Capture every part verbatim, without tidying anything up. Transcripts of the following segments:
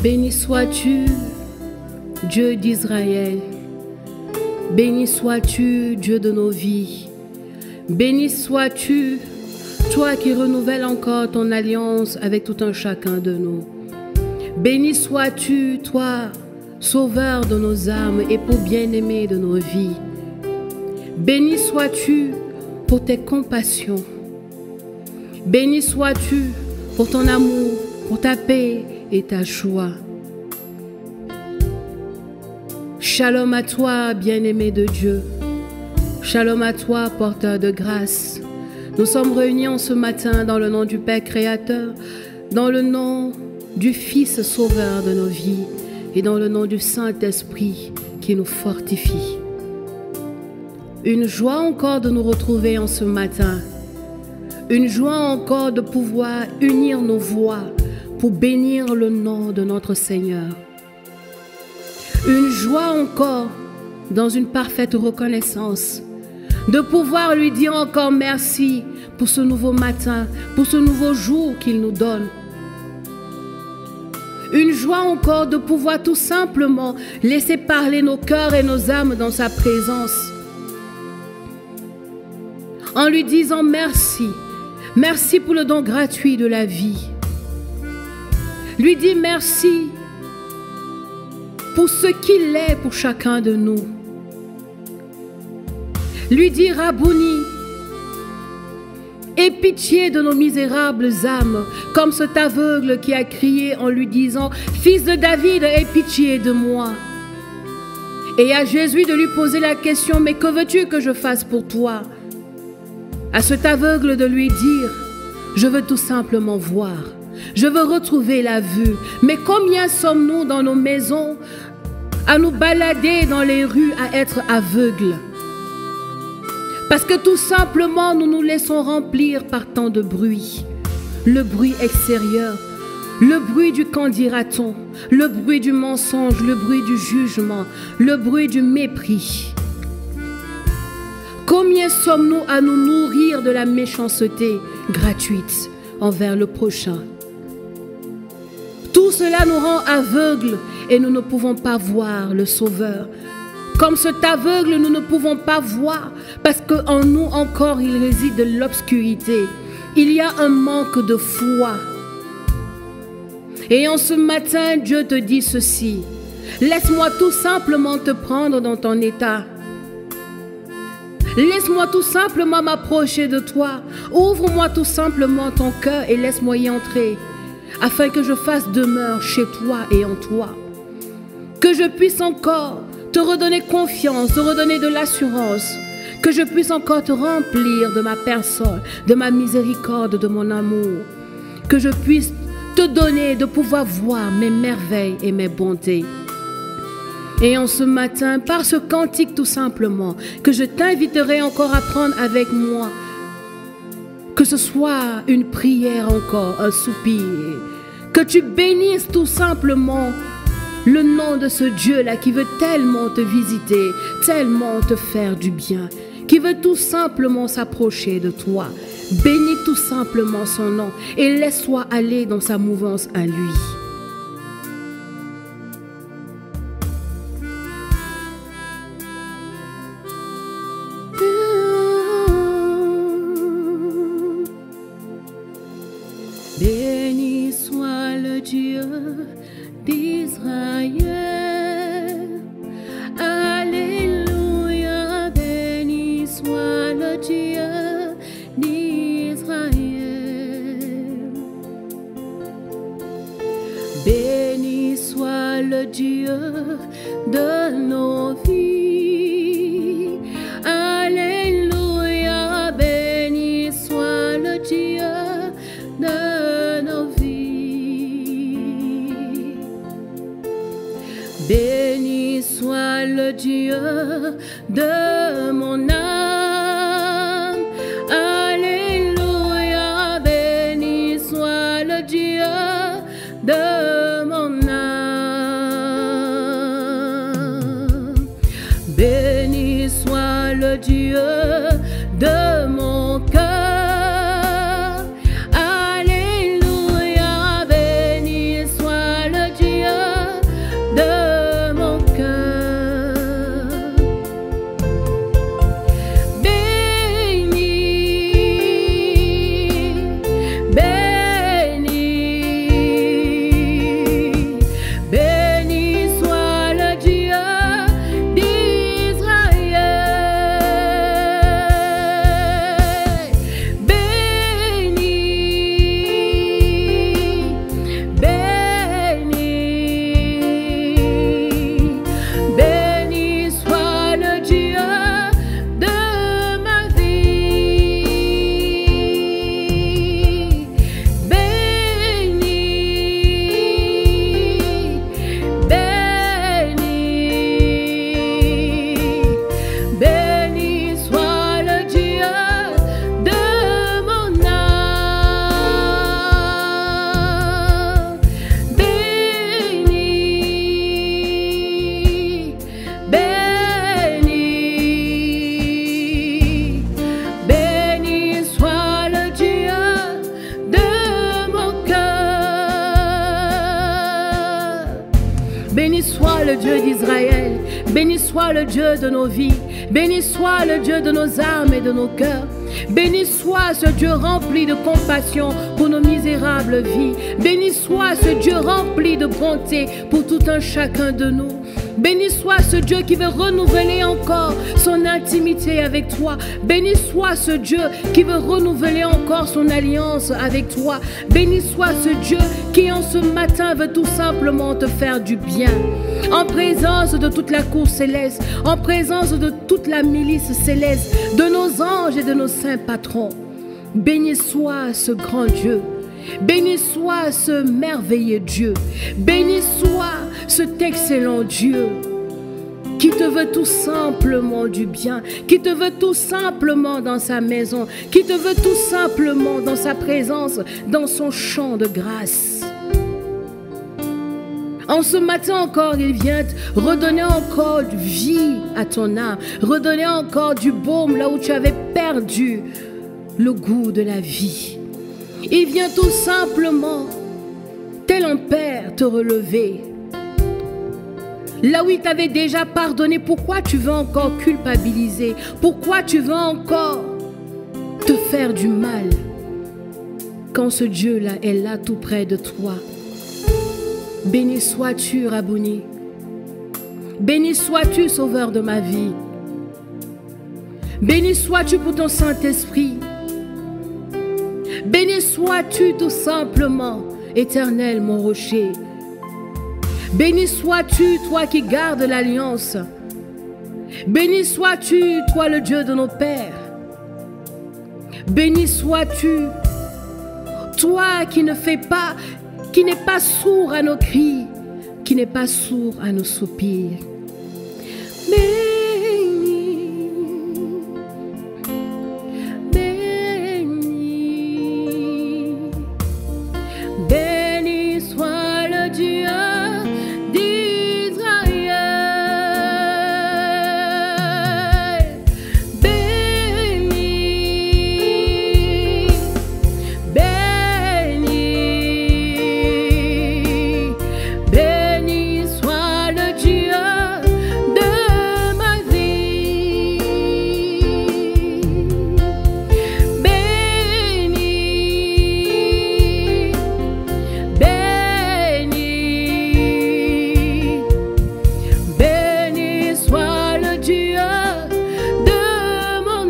Béni sois-tu, Dieu d'Israël. Béni sois-tu, Dieu de nos vies. Béni sois-tu, toi qui renouvelles encore ton alliance avec tout un chacun de nous. Béni sois-tu, toi, sauveur de nos âmes, époux bien-aimé de nos vies. Béni sois-tu pour tes compassions. Béni sois-tu pour ton amour, pour ta paix et ta joie. Shalom à toi, bien-aimé de Dieu. Shalom à toi, porteur de grâce. Nous sommes réunis en ce matin dans le nom du Père Créateur, dans le nom du Fils Sauveur de nos vies et dans le nom du Saint-Esprit qui nous fortifie. Une joie encore de nous retrouver en ce matin. Une joie encore de pouvoir unir nos voix pour bénir le nom de notre Seigneur. Une joie encore dans une parfaite reconnaissance de pouvoir lui dire encore merci pour ce nouveau matin, pour ce nouveau jour qu'il nous donne. Une joie encore de pouvoir tout simplement laisser parler nos cœurs et nos âmes dans sa présence. En lui disant merci, merci pour le don gratuit de la vie. Lui dis merci pour ce qu'il est pour chacun de nous. Lui dis Rabouni, aie pitié de nos misérables âmes, comme cet aveugle qui a crié en lui disant « Fils de David, aie pitié de moi ». Et à Jésus de lui poser la question « Mais que veux-tu que je fasse pour toi ?» À cet aveugle de lui dire « Je veux tout simplement voir, je veux retrouver la vue. Mais combien sommes-nous dans nos maisons à nous balader dans les rues à être aveugles? Parce que tout simplement nous nous laissons remplir par tant de bruit. Le bruit extérieur, le bruit du qu'en dira-t-on, le bruit du mensonge, le bruit du jugement, le bruit du mépris. Combien sommes-nous à nous nourrir de la méchanceté gratuite envers le prochain? Tout cela nous rend aveugles et nous ne pouvons pas voir le Sauveur. Comme cet aveugle, nous ne pouvons pas voir parce qu'en nous encore il réside de l'obscurité. Il y a un manque de foi. Et en ce matin, Dieu te dit ceci. Laisse-moi tout simplement te prendre dans ton état. Laisse-moi tout simplement m'approcher de toi. Ouvre-moi tout simplement ton cœur et laisse-moi y entrer, afin que je fasse demeure chez toi et en toi. Que je puisse encore te redonner confiance, te redonner de l'assurance. Que je puisse encore te remplir de ma personne, de ma miséricorde, de mon amour. Que je puisse te donner de pouvoir voir mes merveilles et mes bontés. Et en ce matin, par ce cantique tout simplement, que je t'inviterai encore à prendre avec moi, que ce soit une prière encore, un soupir, que tu bénisses tout simplement le nom de ce Dieu-là qui veut tellement te visiter, tellement te faire du bien, qui veut tout simplement s'approcher de toi. Bénis tout simplement son nom et laisse-toi aller dans sa mouvance à lui. Béni soit le Dieu d'Israël. Alléluia, béni soit le Dieu d'Israël. Béni soit le Dieu de nos vies. Alléluia, béni soit le Dieu de nos vies. Béni soit le Dieu de mon âme. Alléluia, béni soit le Dieu de mon âme. Béni soit le Dieu de mon cœur. Alléluia, béni soit le Dieu Dieu d'Israël. Béni soit le Dieu de nos vies. Béni soit le Dieu de nos âmes et de nos cœurs. Béni soit ce Dieu rempli de compassion pour nos misérables vies. Béni soit ce Dieu rempli de bonté pour tout un chacun de nous. Béni soit ce Dieu qui veut renouveler encore son intimité avec toi. Béni soit ce Dieu qui veut renouveler encore son alliance avec toi. Béni soit ce Dieu qui en ce matin veut tout simplement te faire du bien. En présence de toute la cour céleste, en présence de toute la milice céleste, de nos anges et de nos saints patrons. Béni soit ce grand Dieu. Béni soit ce merveilleux Dieu. Béni soit cet excellent Dieu qui te veut tout simplement du bien, qui te veut tout simplement dans sa maison, qui te veut tout simplement dans sa présence, dans son champ de grâce. En ce matin encore, il vient redonner encore vie à ton âme, redonner encore du baume là où tu avais perdu le goût de la vie. Il vient tout simplement, tel un père, te relever. Là où il t'avait déjà pardonné, pourquoi tu veux encore culpabiliser? Pourquoi tu veux encore te faire du mal? Quand ce Dieu-là est là tout près de toi. Béni sois-tu, Rabouni. Béni sois-tu, Sauveur de ma vie. Béni sois-tu pour ton Saint-Esprit. Béni sois-tu tout simplement, Éternel, mon rocher. Béni sois-tu, toi qui gardes l'alliance. Béni sois-tu, toi le Dieu de nos pères. Béni sois-tu, toi qui ne fais pas, qui n'est pas sourd à nos cris, qui n'est pas sourd à nos soupirs. Béni, béni, béni soit le Dieu d'Israël. Béni, béni, béni soit le Dieu de ma vie. Béni, béni, béni soit le Dieu de mon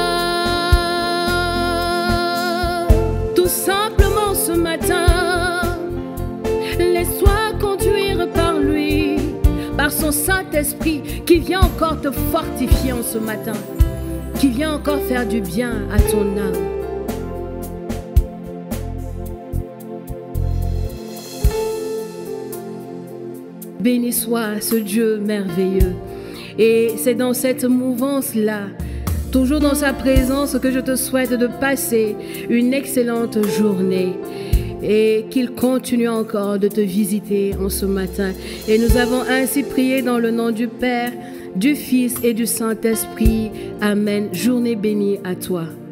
âme. Tout simplement ce matin, laisse-toi conduire par lui, par son Saint-Esprit qui vient encore te fortifier en ce matin, qui vient encore faire du bien à ton âme. Béni soit ce Dieu merveilleux. Et c'est dans cette mouvance-là, toujours dans sa présence, que je te souhaite de passer une excellente journée. Et qu'il continue encore de te visiter en ce matin. Et nous avons ainsi prié dans le nom du Père, du Fils et du Saint-Esprit. Amen. Journée bénie à toi.